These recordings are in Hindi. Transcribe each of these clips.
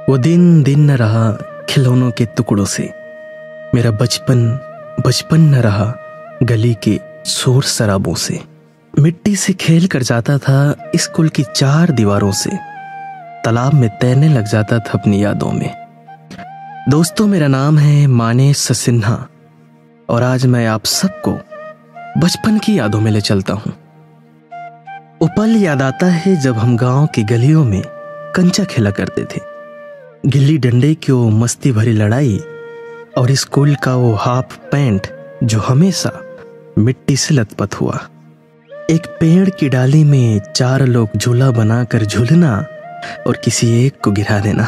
वो दिन दिन न रहा खिलौनों के टुकड़ों से। मेरा बचपन बचपन न रहा गली के शोर शराबों से। मिट्टी से खेल कर जाता था स्कूल की चार दीवारों से। तालाब में तैरने लग जाता था अपनी यादों में। दोस्तों, मेरा नाम है मानेश सिन्हा और आज मैं आप सबको बचपन की यादों में ले चलता हूं। वो पल याद आता है जब हम गांव की गलियों में कंचा खेला करते थे। गिल्ली डंडे की वो मस्ती भरी लड़ाई और स्कूल का वो हाफ पैंट जो हमेशा मिट्टी से लथपथ हुआ। एक पेड़ की डाली में चार लोग झूला बनाकर झूलना और किसी एक को गिरा देना।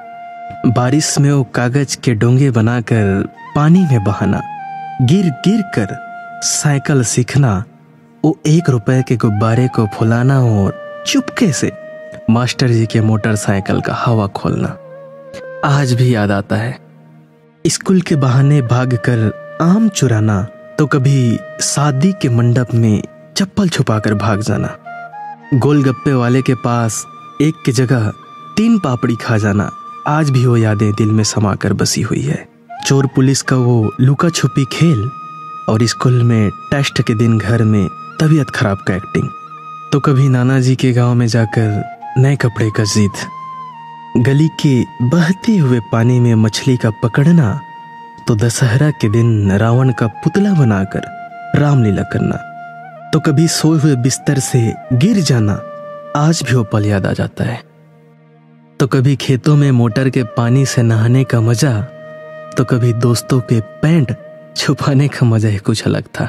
बारिश में वो कागज के डोंगे बनाकर पानी में बहाना। गिर गिर कर साइकिल सीखना। वो 1 रुपए के गुब्बारे को फुलाना और चुपके से मास्टर जी के मोटरसाइकिल का हवा खोलना आज भी याद आता है। स्कूल के बहाने भागकर आम चुराना तो कभी शादी के मंडप में चप्पल छुपाकर भाग जाना। गोलगप्पे वाले के पास एक की जगह 3 पापड़ी खा जाना आज भी वो यादें दिल में समाकर बसी हुई है। चोर पुलिस का वो लुका छुपी खेल और स्कूल में टेस्ट के दिन घर में तबीयत खराब का एक्टिंग तो कभी नाना जी के गांव में जाकर नए कपड़े का जिद। गली के बहते हुए पानी में मछली का पकड़ना तो दशहरा के दिन रावण का पुतला बनाकर रामलीला करना तो कभी सोए हुए बिस्तर से गिर जाना आज भी वो पल याद आ जाता है। तो कभी खेतों में मोटर के पानी से नहाने का मजा तो कभी दोस्तों के पैंट छुपाने का मजा ही कुछ अलग था।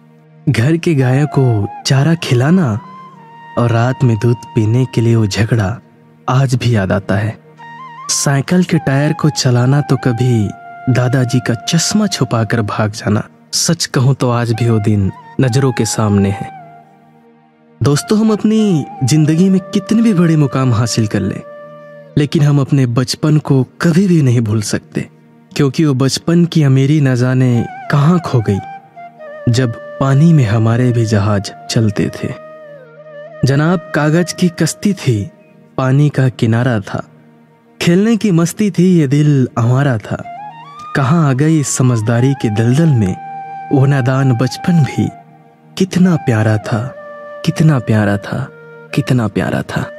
घर के गायों को चारा खिलाना और रात में दूध पीने के लिए वो झगड़ा आज भी याद आता है। साइकिल के टायर को चलाना तो कभी दादाजी का चश्मा छुपाकर भाग जाना। सच कहूं तो आज भी वो दिन नजरों के सामने है। दोस्तों, हम अपनी जिंदगी में कितने भी बड़े मुकाम हासिल कर ले लेकिन हम अपने बचपन को कभी भी नहीं भूल सकते, क्योंकि वो बचपन की अमीरी न जाने कहां खो गई जब पानी में हमारे भी जहाज चलते थे। जनाब, कागज की कश्ती थी, पानी का किनारा था, खेलने की मस्ती थी, ये दिल हमारा था। कहां आ गई समझदारी के दलदल में वो नादान बचपन भी कितना प्यारा था, कितना प्यारा था, कितना प्यारा था।